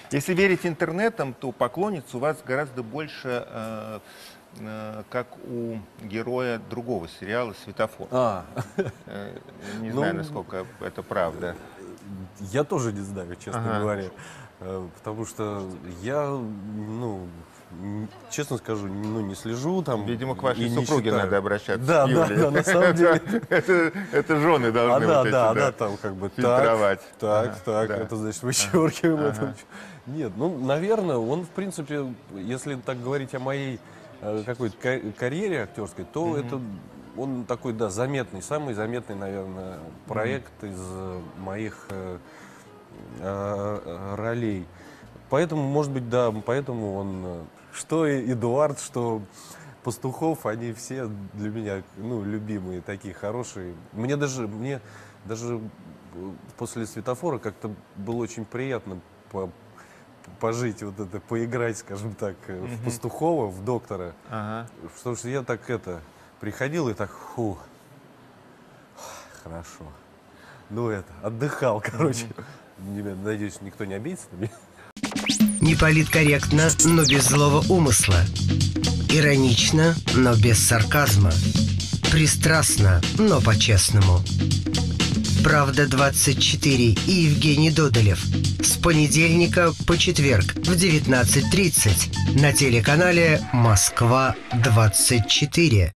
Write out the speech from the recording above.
Если верить интернетам, то поклонниц у вас гораздо больше, как у героя другого сериала «Светофор». А, Не знаю, ну, насколько это правда. я тоже не знаю, честно Ага. говоря. Потому что я, честно скажу, не слежу там. Видимо, к и вашей не супруге считаю. надо обращаться. Да, к да, Юлии. да, на самом деле. Это жены должны вот эти, Она там как бы фильтровать. так, Ага, так, да. это значит вычеркиваем это. Ага. Нет, ну, наверное, он, в принципе, если так говорить о моей какой-то карьере актерской, то это он такой, да, заметный, самый заметный, наверное, проект из моих ролей. Поэтому, может быть, да, поэтому он, что Эдуард, что Пастухов, они все для меня, любимые, такие хорошие. Мне даже после «Светофора» как-то было очень приятно пожить, вот это, поиграть, скажем так, в Пастухова, в доктора. Ага. Потому что я так приходил и так, хорошо. Отдыхал, короче. Надеюсь, никто не обидится на меня. Неполиткорректно, но без злого умысла. Иронично, но без сарказма. Пристрастно, но по-честному. «Правда-24» и Евгений Додолев. С понедельника по четверг в 19:30 на телеканале «Москва-24».